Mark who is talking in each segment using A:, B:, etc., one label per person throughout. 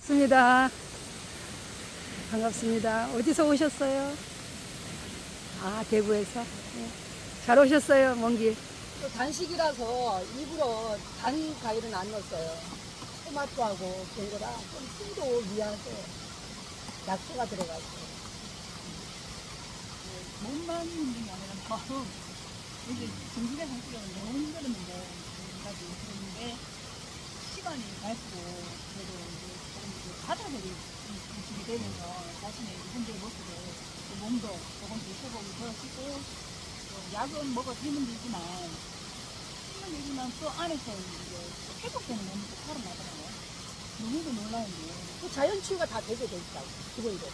A: 반갑습니다. 반갑습니다. 어디서 오셨어요? 아, 대구에서. 네. 잘 오셨어요, 먼 길.
B: 단식이라서 일부러 단 과일은 안 넣었어요. 토마토하고 그런 거라 좀 숨도 미하고 약초가 들어가서.
C: 몸만 힘든 게 아니라 마음. 이제 정신의 상태가 너무 힘들었는데, 지금까지 그랬는데, 시간이 갈수록, 그래도 이제 조금 이제 받아들이게 되면서, 자신의 현재의 모습을, 몸도 조금씩 회복이 되어지고, 약은 먹어도 힘은 들지만, 또 안에서 이제 회복되는 몸이 또 살아나더라고요. 너무도 놀라운데.
B: 그 자연 치유가 다 되게 돼 있다고, 기본적으로.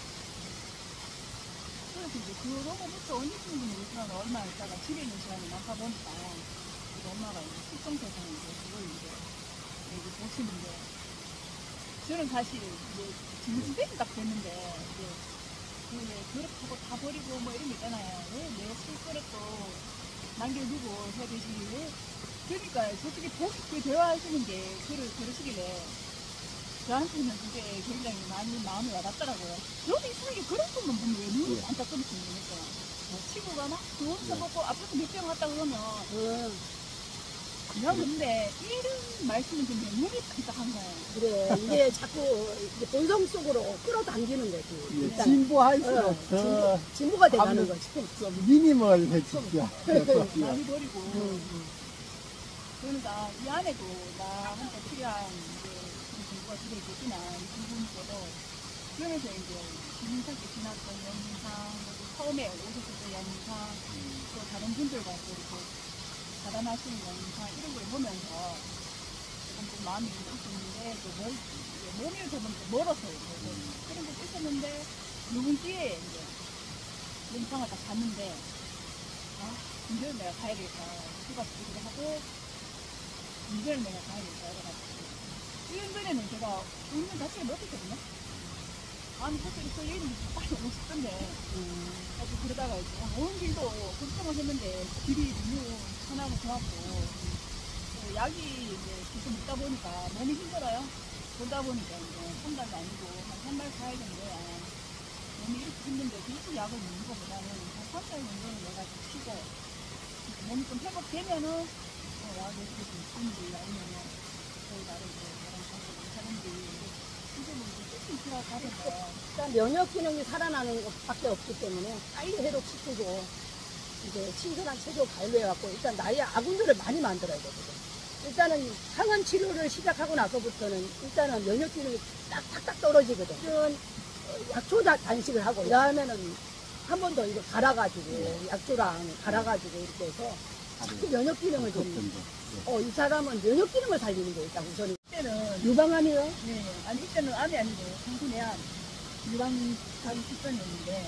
C: 그래서 이제 그러고부터 언제쯤인지 모르지만 얼마 있다가 집에 있는 시간이 많다 보니까 우리 엄마가 이제 특정세상에 이제 그걸 이제 보시는데 저는 사실 이제 진지되기 딱 됐는데 이제 그렇다고 다 버리고 뭐 이런 게 있잖아요. 왜 내 술버릇도 남겨두고 해야 되지 왜 그러니까 솔직히 그 대화하시는 게 그러시길래 저한테는 그게 굉장히 많이 마음이 와닿더라고요. 저도 이상하게 그런 것만 보면 왜 눈이 반짝거리지 모르겠어요. 친구가 막 돈 써먹고 앞에서 몇 병 왔다 그러면 그냥 근데 이런 말씀을 듣는 눈이 반짝한 거예요.
B: 그래, 이게 자꾸 이제 본성 속으로 끌어당기는 거지. 일단
D: 진보할수록 더
B: 진보가 돼가는 거지.
D: 좀 미니멀 해주죠.
C: 많이 버리고. 그러니까 이 안에도 나한테 필요한 공부가 집에 있겠지만 공부도 그러면서 이제 지금까지 지났던 영상 처음에 오셨을 때 영상 또 다른 분들과 또 이렇게 자담하시는 영상 이런 걸 보면서 조금 좀 마음이 있었는데 또 몸이 조금 멀어서 그런 것도 있었는데 요번 기회에 이제 영상을 딱 봤는데 이제는 내가 가야겠다 휴가 쓰기도 하고 이제는 내가 가야겠다 이래가지고 1년 전에는 제가 운전 자체를 못했거든요. 아니 사실 그 얘기는 빨리 오고 싶던데 아주 그러다가 이제 오는 길도 걱정을 했는데 길이 너무 편하고 좋았고 약이 이제 계속 먹다 보니까 몸이 힘들어요. 그러다 보니까 이제 한 달도 아니고 한 달 4일 정도야 몸이 이렇게 힘든데 계속 약을 먹는 것보다는 한 3달 정도는 내가 좀 쉬고 몸이 좀 회복되면은 약을 이렇게 좀 쓰는지 아니면은 저희 나름 저랑 같이 하는지 이제 뭐 조금 지나가면서
B: 일단 면역 기능이 살아나는 것밖에 없기 때문에 빨리 회복시키고 이제 신선한 채소 관리해갖고 일단 나의 아군들을 많이 만들어야 되거든. 일단은 항원 치료를 시작하고 나서부터는 일단은 면역 기능이 탁탁 떨어지거든. 이런 약초 단식을 하고 그다음에는 한 번 더 이거 갈아가지고 약초랑 갈아가지고 이렇게 해서 그 면역 기능을 좀 이 사람은 면역 기능을 살리는 게 일단 우선은
C: 이때는
B: 유방암이요?
C: 네 아니 이때는 암이 아니고 상순회암 유방암 식전이었는데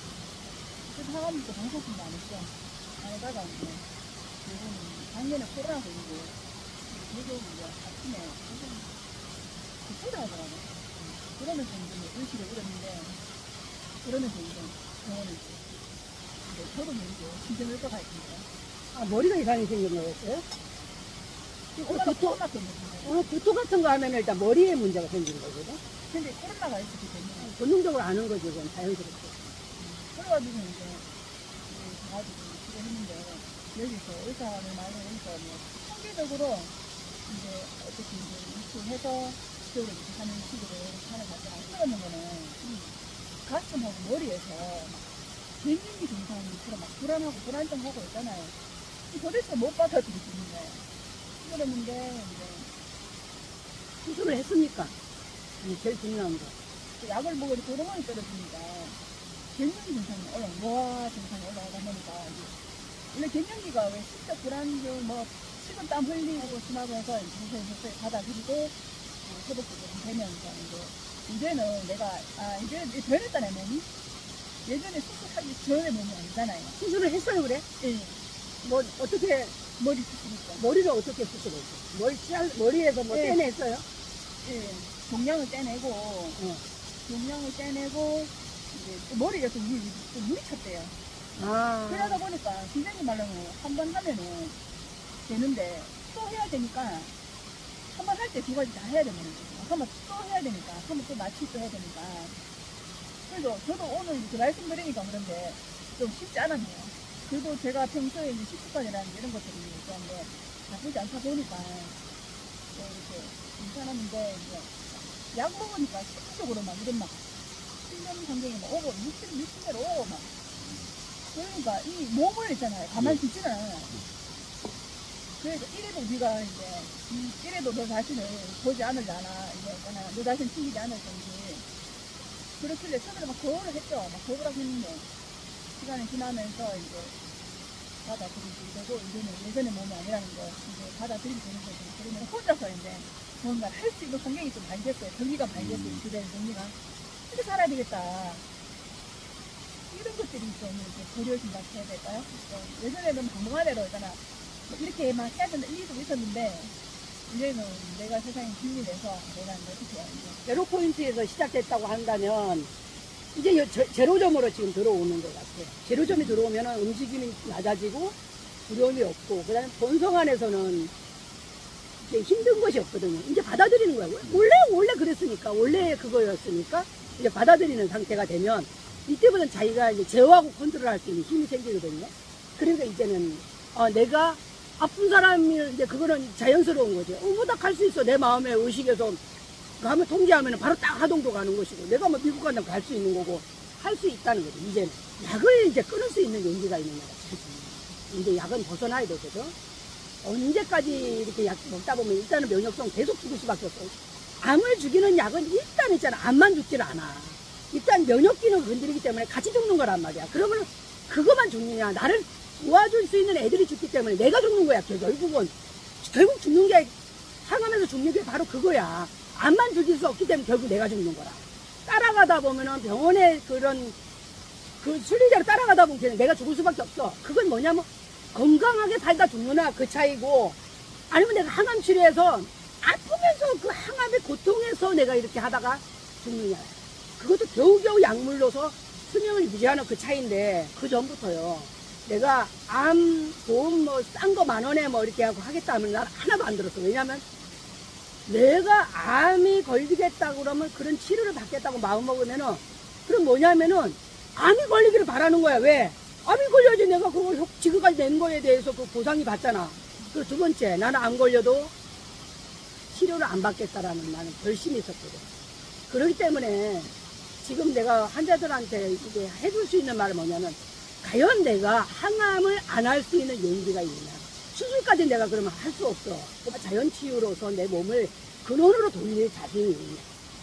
C: 그 사람도 방사선도 안 했죠. 안 하다가 이제 요거는 작년에 코로나 걸리고 계속 이제 아침에 계속 급하다 하더라고요. 그러면서 이제 뭐 의식을 잃었는데 그러면서 이제 병원에 이제 저도 모르게 신경을 꺼가 있습니다.
B: 아, 머리가 이상하게 생긴 거였어요?
C: 코로나 때문에
B: 구토 같은 거 하면 일단 머리에 문제가 생기는 거거든.
C: 근데 코로나가 있었기 때문에
B: 본능적으로 아는 거지, 그건 자연스럽게.
C: 그래가지고 이제 가가지고 치료했는데 여기서 의사를 만나니까 뭐 통계적으로 이제 어떻게 이제 유출해서 치료를 이렇게 하는 식으로 하는 것 같아요. 그러는 거는 가슴하고 머리에서 막 갱년기 증상처럼 막 불안하고 불안정하고 있잖아요. 도대체 못 받아들이는 거예요. 그러는데 이제
B: 수술을 했습니까? 제일 중요한 거.
C: 그 약을 먹으니 호르몬이 떨어지니까 갱년기 증상이 노화 증상이 올라가다 보니까 원래 갱년기가 왜 심적 불안증 뭐 식은 땀 흘리고 심하고 해서 서서히 받아들이고 회복도 좀 되면서 이제는 내가 이제 변했다네 몸이. 예전에 수술하기 전에 몸이 아니잖아요.
B: 수술을 했어요, 그래?
C: 예.
B: 뭐, 어떻게,
C: 머리 수술했죠.
B: 머리를 어떻게 수술했어? 머리에서 뭐
C: 예.
B: 떼냈어요?
C: 예. 종양을 떼내고 종양을 떼내고 이제 또 머리에 또 물이 찼대요.
B: 아.
C: 그러다 보니까 선생님 말로는 한 번 하면은 되는데 또 해야 되니까 한 번 할 때 두 가지 다 해야 되는 거죠. 한번 또 해야 되니까, 한번 또 마취 또 해야 되니까. 그래서 저도 오늘 이렇게 말씀드리니까 그런데 좀 쉽지 않았네요. 그래도 제가 평소에 이제 식습관이라는 이런 것들이 있었는데 나쁘지 않다 보니까 이렇게 괜찮았는데 이제 약 먹으니까 심리적으로 막 이런 막 신경 장경이 막 오고 60대로 오고 막 그러니까 이 몸을 있잖아요. 가만히 두지는 않아요. 그래서 이래도 우리가 이제 이래도 너 자신을 보지 않으려나 이제 있잖아요. 너 자신 챙기지 않을 건지 그렇길래 처음에 막 거울을 했죠. 막 거울을 했는데 시간이 지나면서 이제 받아들이게 되고 이제는 예전의 몸이 아니라는 거 이제 받아들이게 되는 거죠. 그러면 혼자서 이제 뭔가 할 수 있는 환경이 좀 많이 됐어요. 정리가 많이 됐어요. 주변의 정리가. 이렇게 살아야 되겠다. 이런 것들이 좀 이렇게 고려진다 해야 될까요? 예전에는 방송한 대로 있잖아. 뭐 이렇게 막 해야 된다 일도 있었는데 이제는 내가 세상에 기운이 내서 내가 어떻게 해야 돼.
B: 제로 포인트에서 시작됐다고 한다면 이제 제로점으로 지금 들어오는 것 같아요. 제로점이 들어오면 움직임이 낮아지고 두려움이 없고 그다음에 본성 안에서는 이제 힘든 것이 없거든요. 이제 받아들이는 거예요. 원래 그랬으니까 원래 그거였으니까 이제 받아들이는 상태가 되면 이때부터는 자기가 이제 제어하고 컨트롤할 수 있는 힘이 생기거든요. 그러니까 이제는 내가 아픈 사람이 이제 그거는 자연스러운 거죠. 뭐다 갈 수 있어. 내 마음의 의식에서 하면 통제하면 바로 딱 하동도 가는 것이고 내가 뭐 미국 간다면 갈 수 있는 거고 할 수 있다는 거죠. 이제는 약을 이제 끊을 수 있는 용기가 있는 거죠. 이제 약은 벗어나야 되거든. 언제까지 이렇게 약 먹다 보면 일단은 면역성 계속 죽을 수밖에 없어요. 암을 죽이는 약은 일단 있잖아. 암만 죽질 않아. 일단 면역 기능을 건드리기 때문에 같이 죽는 거란 말이야. 그러면 그것만 죽느냐. 나를 도와줄 수 있는 애들이 죽기 때문에 내가 죽는 거야. 결국 죽는 게 상하면서 죽는 게 바로 그거야. 암만 죽일 수 없기 때문에 결국 내가 죽는 거라. 따라가다 보면은 병원에 그런 그 순리대로 따라가다 보면 내가 죽을 수밖에 없어. 그건 뭐냐면 건강하게 살다 죽느냐 그 차이고 아니면 내가 항암 치료해서 아프면서 그 항암의 고통에서 내가 이렇게 하다가 죽느냐. 그것도 겨우겨우 약물로서 수명을 유지하는 그 차이인데 그 전부터요. 내가 암 보험 뭐 싼 거 10,000원에 뭐 이렇게 하고 하겠다 하면 난 하나도 안 들었어. 왜냐면 내가 암이 걸리겠다고 그러면 그런 치료를 받겠다고 마음먹으면은 그럼 뭐냐면은 암이 걸리기를 바라는 거야. 왜? 암이 걸려야지 내가 그거 지금까지 낸 거에 대해서 그 보상이 받잖아. 그리고 두 번째, 나는 안 걸려도 치료를 안 받겠다라는 나는 결심이 있었거든. 그렇기 때문에 지금 내가 환자들한테 이게 해줄 수 있는 말은 뭐냐면 과연 내가 항암을 안 할 수 있는 용기가 있느냐. 수술까지 내가 그러면 할 수 없어. 자연치유로서 내 몸을 근원으로 돌릴 자신이 있느냐.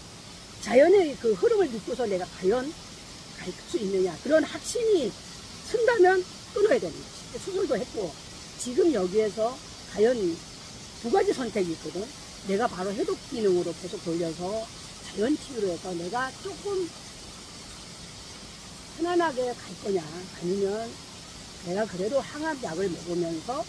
B: 자연의 그 흐름을 믿고서 내가 과연 갈 수 있느냐. 그런 확신이 쓴다면 끊어야 되는 거지. 수술도 했고 지금 여기에서 과연 두 가지 선택이 있거든. 내가 바로 해독 기능으로 계속 돌려서 자연치유로 해서 내가 조금 편안하게 갈 거냐 아니면 내가 그래도 항암약을 먹으면서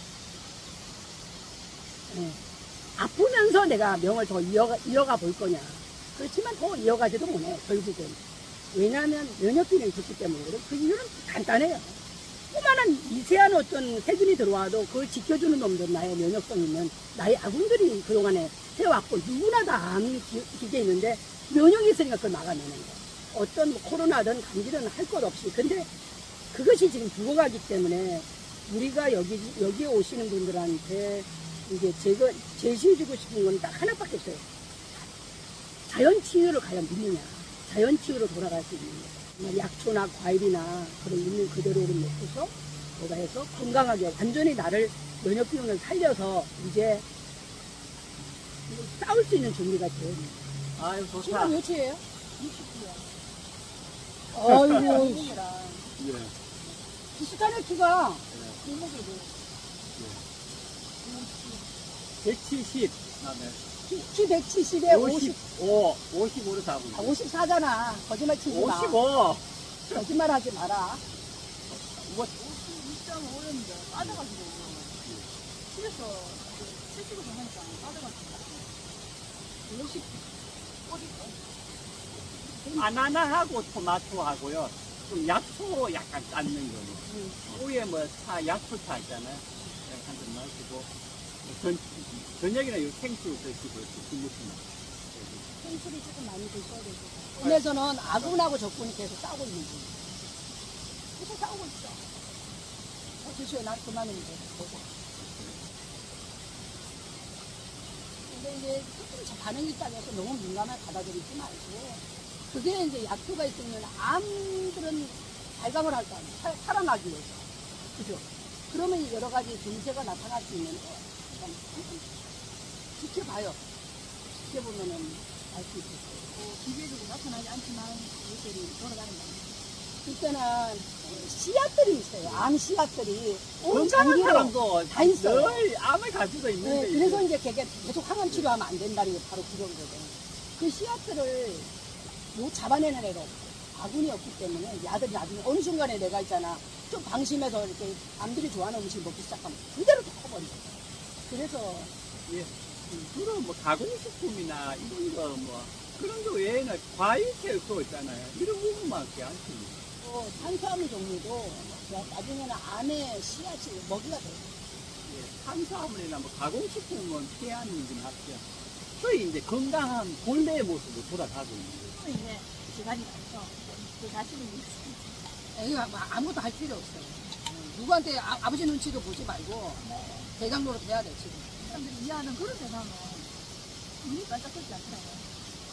B: 아프면서 내가 명을 더 이어가 볼 거냐. 그렇지만 더 이어가지도 못해 결국은. 왜냐하면 면역기능이 좋기 때문에. 그 이유는 간단해요. 조그마한 미세한 어떤 세균이 들어와도 그걸 지켜주는 놈들, 나의 면역성 있는 나의 아군들이 그동안에 해왔고 누구나 다 암 기계 있는데 면역이 있으니까 그걸 막아내는 거. 어떤 뭐 코로나든 감기든 할 것 없이. 근데 그것이 지금 죽어가기 때문에 우리가 여기에 오시는 분들한테 이제 제시해주고 싶은 건 딱 하나밖에 없어요. 자연치유를 과연 믿느냐. 자연치유로 돌아갈 수 있느냐. 약초나 과일이나 그런 있는 그대로를 먹고서 뭐가 해서 건강하게 완전히 나를 면역기능을 살려서 이제 싸울 수 있는 준비가 돼요.
D: 아유, 좋다.
C: 키가 몇이에요? 60이요.
B: 아이고,
D: 예.
B: 비슷하네, 키가.
D: 예. 170. 아, 네.
B: 키 170에
D: 55로 사고 있어요.
B: 54잖아. 거짓말 치지 마.
D: 55!
B: 거짓말 하지 마라.
D: 뭐,
C: 2.5였는데 빠져가지고 집에서 70을 하니까 빠져가지고 50
D: 바나나하고 토마토하고요. 좀 약초 약간 깎는 거예요. 위에 뭐 약초차 있잖아요. 한잔 마시고. 저녁에는 요 생수 드시고, 스무스나.
B: 생수를 조금 많이 드셔야 되고. 원래서는 아군하고 적군이 계속 싸우고 있는 중이에요. 계속 싸우고 있어. 드셔요. 난 그만하면 돼. 보고. 근데 이제 조금 반응이 있다고 해서 너무 민감하게 받아들이지 말고, 그게 이제 약효가 있으면 암들은 발감을 할 거 아니에요. 살아나기 위해서. 그죠? 그러면 여러 가지 증세가 나타날 수 있는데, 한번 지켜봐요. 지켜보면은 알 수 있어요.
C: 기계적으로 나타나지 않지만 이것들이 돌아가는 거예요.
B: 일단은 씨앗들이 있어요. 암 씨앗들이 온
D: 건강한
B: 장기로
D: 사람도
B: 다 있어요.
D: 늘 암을 가지고
B: 네,
D: 있는데.
B: 그래서 이제 걔가 계속 항암 치료하면 안 된다는 게 바로 그런 거거든. 그 씨앗들을 못 잡아내는 애가 없어. 아군이 없기 때문에 야들이 나중에 어느 순간에 내가 있잖아. 좀 방심해서 이렇게 암들이 좋아하는 음식 먹기 시작하면 그대로 다 커버리죠. 그래서
D: 예. 주로 뭐 가공식품이나 이런 거 뭐 그런 거 외에는 과일 채소 있잖아요. 이런 부분밖에 안 씁니다.
B: 탄수화물 종류도 나중에는 암의 씨앗이 먹이가 돼요.
D: 예. 탄수화물이나 뭐 가공식품은 피하는 게 낫죠. 저희 이제 건강한 본래의 모습으로 돌아가고 있는 거예요.
C: 또 이제 시간이 나서 그 자신이 있어요.
B: 이거 뭐 아무것도 할 필요 없어요. 누구한테 아버지 눈치도 보지 말고 대강 노릇 해야 돼 지금.
C: 사람들이 이해하는 그런 세상은 눈이 반짝거리지 않더라고요.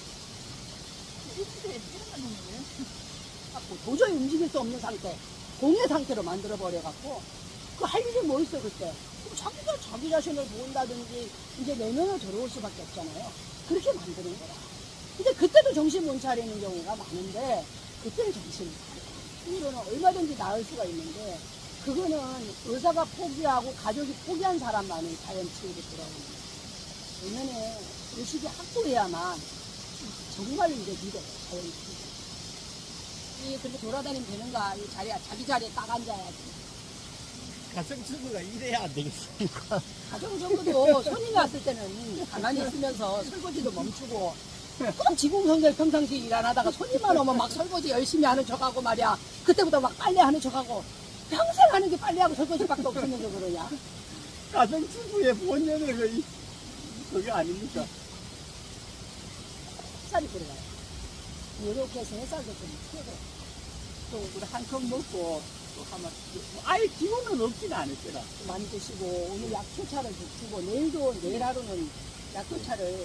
C: 이 시대에 이런 건 왜?
B: 도저히 움직일 수 없는 상태, 공의 상태로 만들어버려갖고, 그 할 일이 뭐 있어, 그때? 자기가 자기 자신을 모은다든지, 이제 내면을 들어올 수밖에 없잖아요. 그렇게 만드는 거야. 근데 그때도 정신 못 차리는 경우가 많은데, 그때는 정신을 차려. 이거는 얼마든지 나을 수가 있는데, 그거는 의사가 포기하고 가족이 포기한 사람만이 자연치유로 들어오는 거예요. 내면에 의식이 확보해야만 정말 이제 믿어요, 자연치유. 그렇게 돌아다니면 되는가? 이 자리에, 자기 자리에 딱 앉아야지.
E: 가정주부가 이래야 안 되겠습니까?
B: 가정적으로 손님이 왔을 때는 가만히 있으면서 설거지도 멈추고, 꼭 지공성결 평상시 일 안 하다가 손님만 오면 막 설거지 열심히 하는 척하고 말이야. 그때부터 막 빨래하는 척하고, 평생 하는 게 빨래하고 설거지밖에 없으면서 그러냐?
D: 가정주부의 본연의 그게 아닙니까?
B: 햇살이 들어가요. 이렇게 해서 햇살도 좀 튀어요.
D: 또 우리 한 컵 먹고 또 하면 아예 기운은 없지는 않을거라.
B: 많이 드시고, 오늘 약효차를 드시고, 내일 하루는 약효차를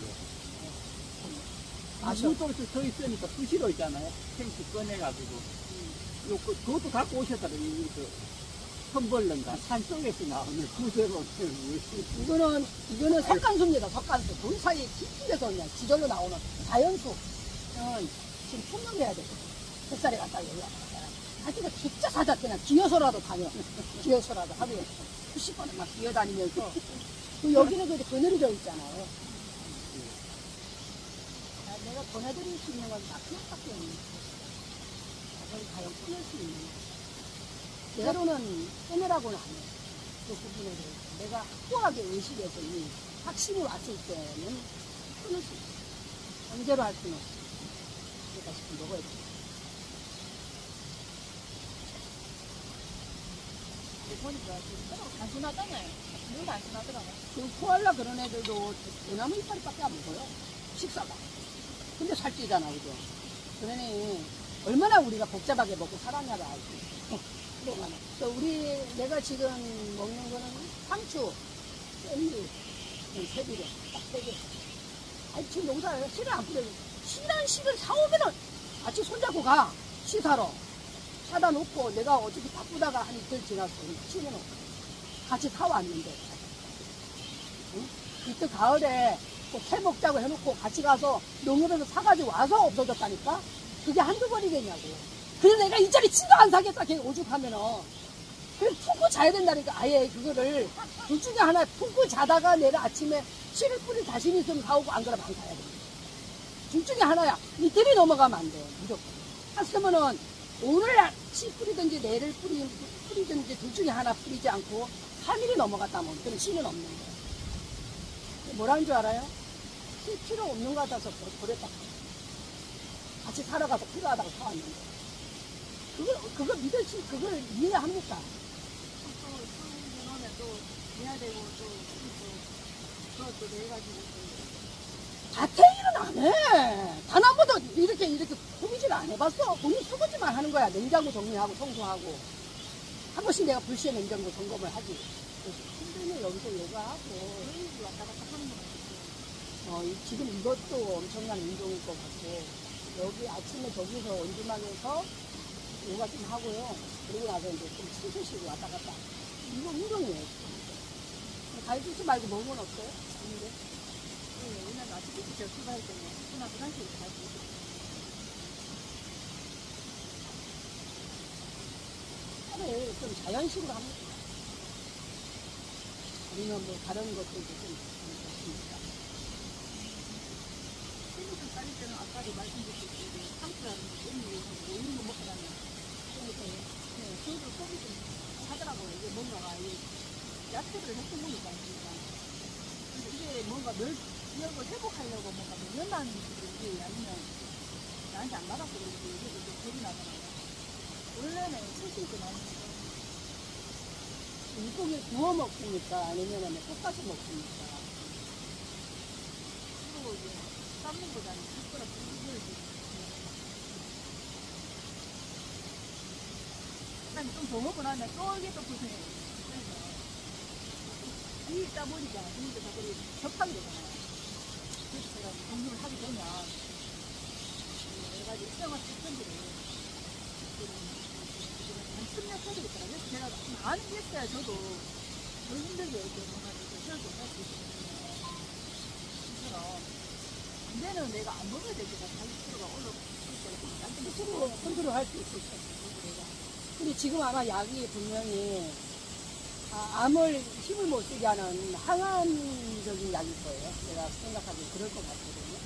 D: 물속에서 서 있으니까 수시로 있잖아요. 탱크 꺼내가지고. 그것도 갖고 오셨다더니 선벌른가 산속에서 나오는 구세로
B: 이거는 석간수입니다. 석간수. 돌 사이에 깊은 데서 그냥 지절로 나오는 자연수. 지금 폭력해야 되거든. 햇살에 갔다 올라가. 자기가 진짜 사자 그냥 기어서라도 다녀. 기어서라도 하루에 수십 번을 막 기어다니면서. 여기는 그래도 그늘이 있잖아요. 내가 보내드릴 수 있는 건 다 그것밖에 없는 거야. 그걸 과연 끊을 수 있는 거야. 때로는 끊으라고는 안 해. 그 부분에 대해서. 내가 확고하게 의식해서 이 확신이 왔을 때는 끊을 수 있어. 강제로 할 수는 없어. 그러니까 지금 먹어야 돼.
C: 보니까 지금 단순하잖아요. 늘 단순하더라고요.
B: 그 코알라 그런 애들도 대나무 이파리밖에 안 먹어요. 식사가. 근데 살찌잖아, 그죠? 그러니 얼마나 우리가 복잡하게 먹고 살았냐를 알지. 내가 지금 먹는 거는 상추, 깻잎, 새비려, 딱 3개. 아니, 지금 농사를 씨를 안 뿌려요. 씨란 씨를 사오면은 같이 손잡고 가. 씨 사러. 사다 놓고 내가 어차피 바쁘다가 한 이틀 지났어. 씨는 같이 사왔는데. 응? 이때 가을에 새 먹자고 해놓고 같이 가서 농협에서 사가지고 와서 없어졌다니까? 그게 한두 번이겠냐고. 그래서 내가 이 자리 진짜 안 사겠다, 걔 오죽하면은. 그래서 푹고 자야 된다니까, 아예 그거를. 둘 중에 하나 푹고 자다가 내일 아침에 씨를 뿌릴 자신 있으면 사오고 안 그러면 안 사야 돼. 둘 중에 하나야. 이틀이 넘어가면 안 돼, 무조건. 했으면은 오늘 씨 뿌리든지 내일을 뿌리든지 둘 중에 하나 뿌리지 않고 3일이 넘어갔다면 그럼 씨는 없는 거야. 뭐라는 줄 알아요? 씨 필요 없는 거 같아서 버렸다. 같이 살아가서 필요하다고 사왔는데. 그거 믿을지, 그걸 이해합니까?
C: 또 이번에 또 해야 되고 또 그것도 내 가지고
B: 자퇴일은 안 해. 단 한 번도 이렇게 꾸미질 안 해봤어. 본인 설거지만 하는 거야. 냉장고 정리하고 청소하고. 한 번씩 내가 불시에 냉장고 점검을 하지. 힘들면 여기서 요가하고.
C: 왔다 갔다 하는 거 같아요.
B: 지금 이것도 엄청난 운동일 것 같고. 여기 아침에 저기서 원주막에서 요가 좀 하고요. 그러고 나서 이제 좀 치수시고 왔다 갔다. 이거 운동이에요. 가르치지 말고 먹은 건 없어요? 아닌데?
C: 네, 왜냐면 아침 일찍 출발할 때는 누나 그 당시에 잘 보고.
B: 하루에 좀 자연식으로 하면 아니면 뭐 다른 것도 이제 좀 있습니다.
C: 생각을 따를 때는 아까도 말씀드렸듯이 상추라는 게 뭐 이런 거 먹고 다니는 저도 속이 좀 하더라고요. 이게 뭔가가 야채를 해서 먹으니까 않습니까? 근데 이게 뭔가 이런 걸 회복하려고 뭔가 연한 음식인지 아니면 나한테 안 맞아서 그런지 이게 좀 겁이 나더라고요. 원래는 채식이 좀 많이 먹어요.
B: 물고기 구워 먹습니까? 아니면 볶아서 먹습니까?
C: 그리고 이제 삶는 거잖아요. 숟가락 부르지. 좀더 먹고 나면 또 이게 또 고생해요. 그래서 이 있다 보니까 이게 자꾸 접하게 되잖아요. 그래서 제가 공부를 하게 되면 여러 가지 일정한 패턴들을 한 10년 해야 되겠더라고요. 그래서 제가 많이 했어야 저도 덜 힘들게 이렇게 뭔가 이렇게 생각을 할 수 있거든요. 이처럼 근데는 내가 안 먹어야 될 때가 40kg가 올라올 때가
B: 스스로 컨트롤 할 수 있을 거예요. 근데 지금 아마 약이 분명히 암을 힘을 못 쓰게 하는 항암적인 약일 거예요. 내가 생각하기엔 그럴 것 같거든요.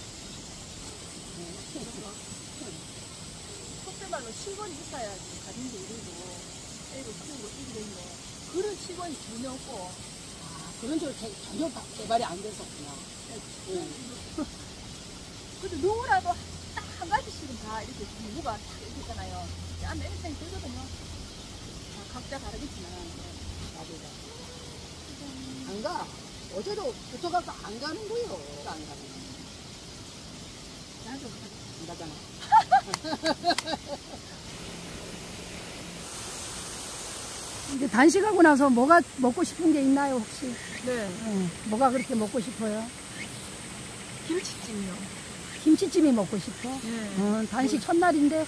C: 속대말로 10원이 있어야지 가정도 이루고 애도 키우고 이게 되는데 그런 10원이 전혀 없고
B: 그런 쪽으로 전혀 개발이 안 됐었구나.
C: 근데 누구라도 딱 한 가지씩은 다 이렇게 공부가 딱 이렇게 있잖아요. 안 애생 되거든요. 각자 다르겠지만
B: 안 가. 어제도 붙어가서 안 가는 거예요. 안 가는 거.
C: 나도
B: 안 가잖아.
A: 이제 단식하고 나서 뭐가 먹고 싶은 게 있나요, 혹시?
C: 네
A: 뭐가 그렇게 먹고 싶어요?
C: 김치찜이요.
A: 김치찜이 먹고 싶어?
C: 네.
A: 단식 첫날인데?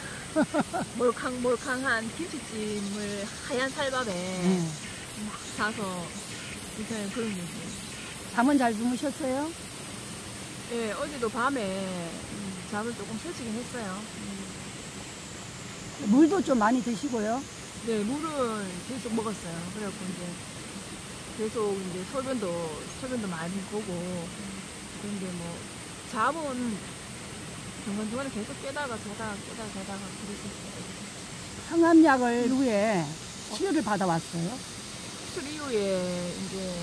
C: 몰캉몰캉한 김치찜을 하얀 살밥에 막 사서 이렇게 그런 게 있어요.
A: 잠은 잘 주무셨어요?
C: 네, 어제도 밤에 잠을 조금 설치긴 했어요.
A: 물도 좀 많이 드시고요.
C: 네, 물은 계속 먹었어요. 그래갖고 이제 계속 이제 소변도 많이 보고 그런데 뭐 잠은 중간중간에 계속 자다가 그랬었어요.
A: 항암약을 후에 치료를 받아왔어요.
C: 수술 이후에 이제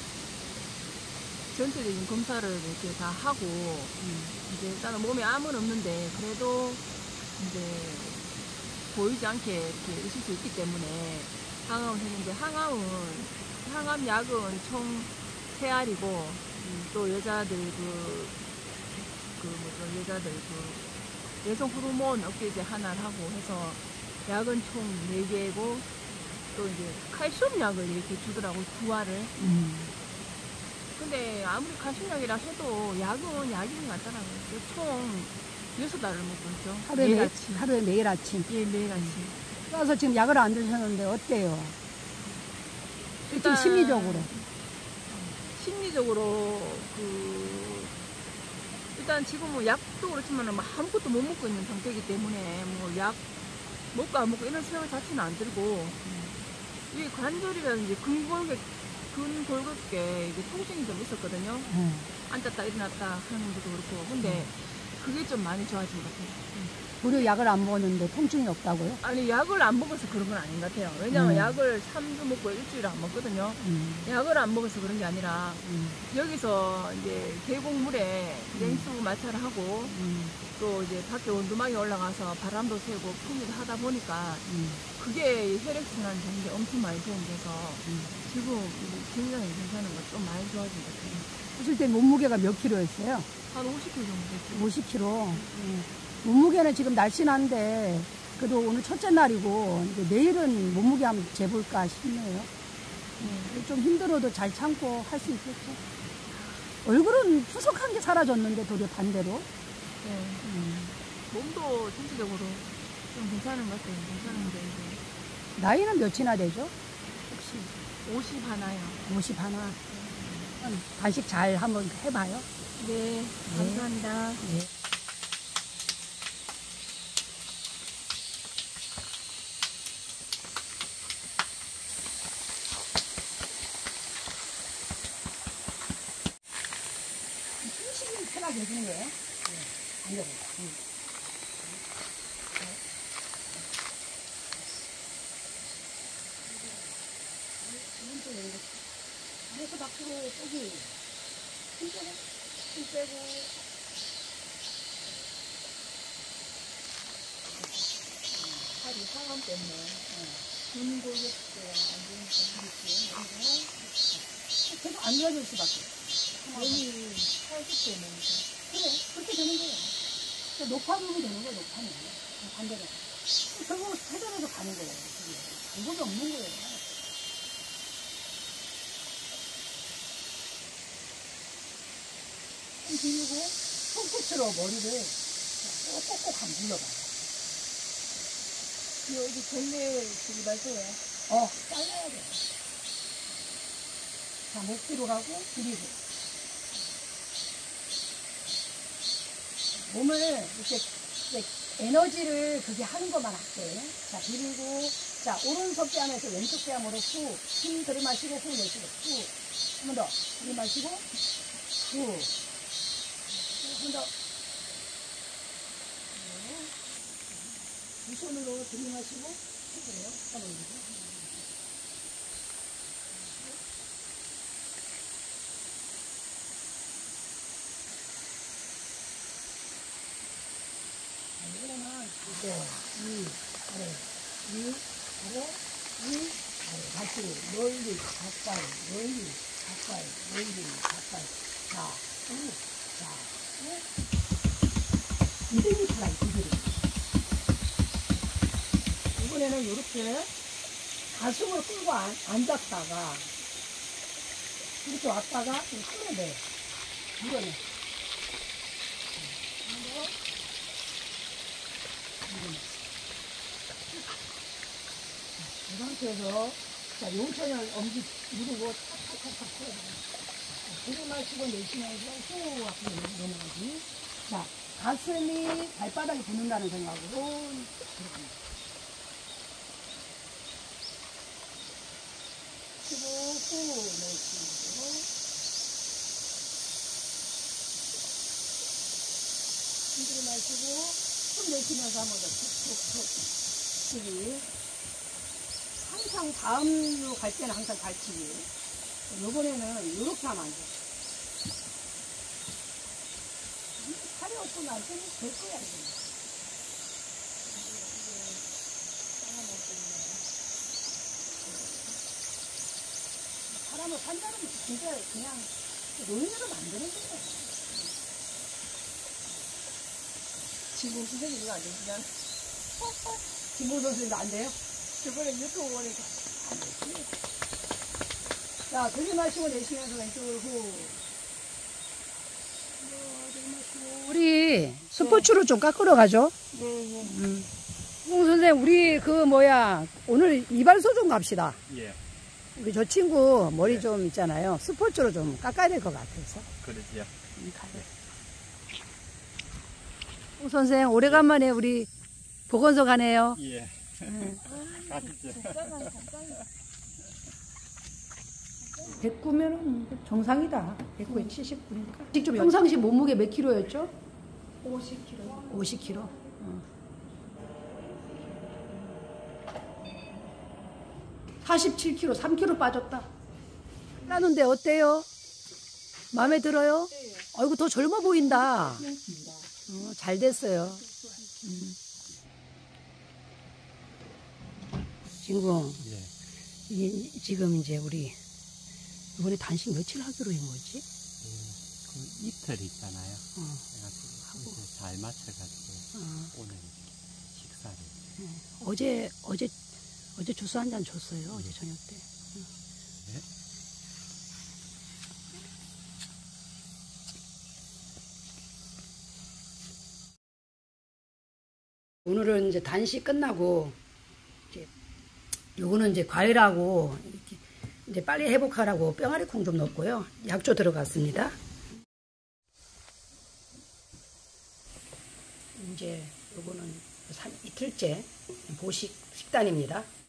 C: 전체적인 검사를 이렇게 다 하고 이제 일단은 몸에 암은 없는데 그래도 이제 보이지 않게 이렇게 있을 수 있기 때문에 항암을 했는데 항암약은 총 3알이고 또 여자들 여성 호르몬 억제제 하나를 하고 해서 약은 총 4개고 또 이제 칼슘 약을 이렇게 주더라고 2알을. 근데 아무리 칼슘 약이라 해도 약은 약인 것 같더라고요. 총 6알을 먹고 있죠.
A: 하루에 매일 아침.
C: 예, 매일 아침.
A: 그래서 지금 약을 안 드셨는데 어때요? 특히
C: 심리적으로 일단 지금은 약도 그렇지만 뭐 아무것도 못 먹고 있는 상태이기 때문에 뭐 약 먹고 안 먹고 이런 생각 자체는 안 들고 이 관절이라든지 근골격계 이게 통증이 좀 있었거든요. 앉았다 일어났다 하는 것도 그렇고 근데 그게 좀 많이 좋아진 것 같아요.
A: 도리어 약을 안 먹었는데 통증이 없다고요?
C: 아니 약을 안 먹어서 그런 건 아닌 것 같아요. 왜냐면 약을 3주 먹고 일주일 안 먹거든요. 약을 안 먹어서 그런 게 아니라 여기서 이제 계곡물에 냉수 마찰을 하고 또 이제 밖에 온두막에 올라가서 바람도 쐬고 풍기도 하다 보니까 그게 혈액순환 되는 게 엄청 많이 도움돼서 지금 굉장히 괜찮은 거 좀 많이 좋아진 것 같아요.
A: 하실 때 몸무게가 몇 킬로였어요?
C: 한 50kg 정도 됐죠.
B: 50kg. 몸무게는 지금 날씬한데 그래도 오늘 첫째 날이고 이제 내일은 몸무게 한번 재볼까 싶네요. 좀 힘들어도 잘 참고 할 수 있겠죠. 얼굴은 푸석한 게 사라졌는데 도리어 반대로.
C: 네. 몸도 전체적으로 좀 괜찮은 것 같아요. 괜찮은데 이제
B: 나이는 몇이나 되죠? 혹시
C: 50 하나요.
B: 50 하나. 단식 잘 한번 해봐요.
C: 네, 감사합니다.
B: 네. 숨쉬기 편하게 해주는 거예요? 네. 앉아보세요. 그래서 밖으로 여기 힘 빼고 힘 빼고
C: 팔이 상암 때문에 근골격계가 안 좋으니까 이렇게
B: 계속 안 좋아질 수밖에.
C: 몸이 80대면
B: 그래, 그렇게 되는 거예요. 그러니까 높아지면 되는 거예요, 높아지면. 반대로. 결국 회전해서 가는 거예요. 그게. 방법이 없는 거예요. 비비고 손끝으로 머리를 꼭꼭 한번 눌러봐요.
C: 여기 경례 저기 말고요.
B: 잘라야 돼요. 자, 목 뒤로 가고 비비고. 몸을 이렇게 에너지를 그게 하는 것만 할게요. 자, 비비고. 자, 오른손 뺨에서 왼쪽 뺨으로 후. 힘 들이마시고 후 내쉬고 후. 한 번 더. 들이마시고 후. 한 번 더. 두 손으로 들이마시고 그래요. 한번 올리고. 이거는 이제 위, 아래, 위, 아래, 위, 아래. 다시 멀리, 가까이, 멀리, 가까이, 멀리, 가까이. 자, 우, 자, 우. 이등이 살아요, 이등이. 이번에는 이렇게 가슴을 끌고 앉았다가 이렇게 왔다가 이렇게 끌어내요. 밀어내. 이 상태에서 자, 용천을 엄지 누르고 탁탁탁탁 풀어줘요. 들이마시고 내쉬면서 후 앞으로 내려가기. 자, 가슴이 발바닥에 붙는다는 생각으로 들어갑니다. 쉬고 후 내쉬고 힘들이 마시고 숨 내쉬면서 한 번 더 툭툭툭 치기. 항상 다음으로 갈 때는 항상 발치기. 요번에는 이렇게 하면 안 돼. 팔이 없으면 안 되면 될 거야, 이제. 사람을 산다는 진짜 그냥 노인으로 만드는 거예요.
C: 지금 선생님 이거 안 되시잖아.
B: 김모 선생님도 안 돼요?
C: 저번에 유튜브 보니까
B: 자, 들이마시고 내쉬면서 왼쪽으로 후. 우리 스포츠로 좀 깎으러 가죠.
C: 네.
B: 홍 선생님, 우리 오늘 이발소 좀 갑시다.
D: 예,
B: 우리 저 친구 머리 좀 있잖아요. 스포츠로 좀 깎아야 될 것 같아서.
D: 그러지요.
B: 가요. 홍 선생, 오래간만에 우리 보건소 가네요.
D: 예. 가시죠.
B: 109면은 정상이다. 109에 79니까. 직접 평상시 몸무게 몇 킬로였죠?
C: 50kg.
B: 50킬로. 47킬로, 3킬로 빠졌다. 나는데 어때요? 마음에 들어요?
C: 네.
B: 아이고, 더 젊어 보인다. 잘 됐어요. 친구,
E: 예.
B: 이게 지금 이제 우리 이번에 단식 며칠 하기로 한 거지?
D: 그 이틀 있잖아요. 그래가지고 이제 잘 맞춰가지고 오늘 식사를.
B: 어제 주스 한 잔 줬어요. 어제 저녁 때.
D: 네?
B: 오늘은 이제 단식 끝나고 이제 요거는 이제 과일하고 이렇게 이제 빨리 회복하라고 뿅아리 콩 좀 넣었고요. 약초 들어갔습니다. 이제 요거는 이틀째 보식 식단입니다.